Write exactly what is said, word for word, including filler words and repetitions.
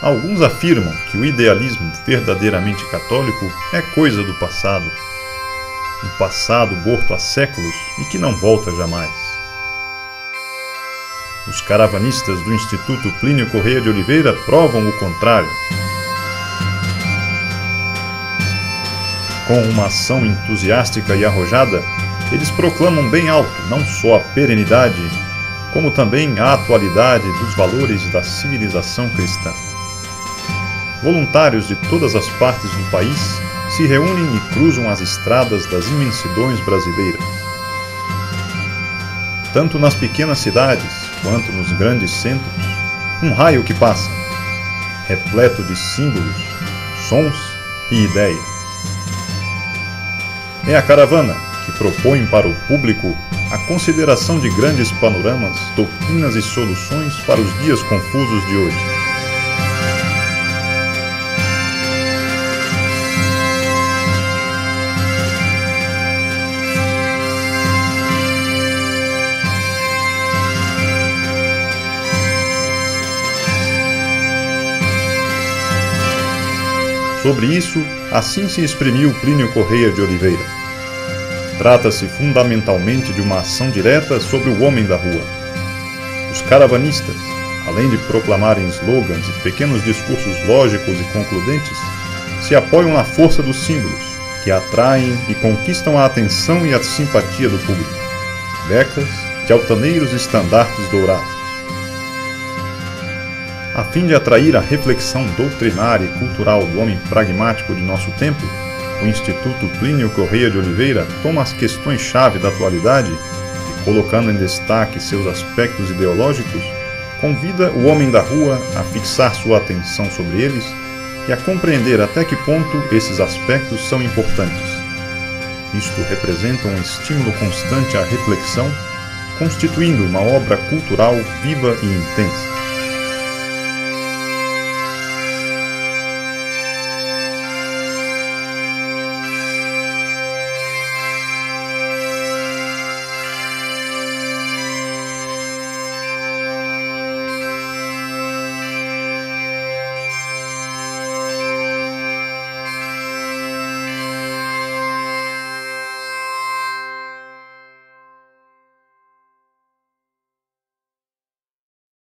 Alguns afirmam que o idealismo verdadeiramente católico é coisa do passado, um passado morto há séculos e que não volta jamais. Os caravanistas do Instituto Plínio Corrêa de Oliveira provam o contrário. Com uma ação entusiástica e arrojada, eles proclamam bem alto não só a perenidade, como também a atualidade dos valores da civilização cristã. Voluntários de todas as partes do país se reúnem e cruzam as estradas das imensidões brasileiras. Tanto nas pequenas cidades quanto nos grandes centros, um raio que passa, repleto de símbolos, sons e ideias. É a caravana que propõe para o público a consideração de grandes panoramas, doutrinas e soluções para os dias confusos de hoje. Sobre isso, assim se exprimiu Plínio Corrêa de Oliveira. Trata-se fundamentalmente de uma ação direta sobre o homem da rua. Os caravanistas, além de proclamarem slogans e pequenos discursos lógicos e concludentes, se apoiam na força dos símbolos, que atraem e conquistam a atenção e a simpatia do público. Becas de altaneiros estandartes dourados. A fim de atrair a reflexão doutrinária e cultural do homem pragmático de nosso tempo, o Instituto Plínio Corrêa de Oliveira toma as questões-chave da atualidade e, colocando em destaque seus aspectos ideológicos, convida o homem da rua a fixar sua atenção sobre eles e a compreender até que ponto esses aspectos são importantes. Isto representa um estímulo constante à reflexão, constituindo uma obra cultural viva e intensa.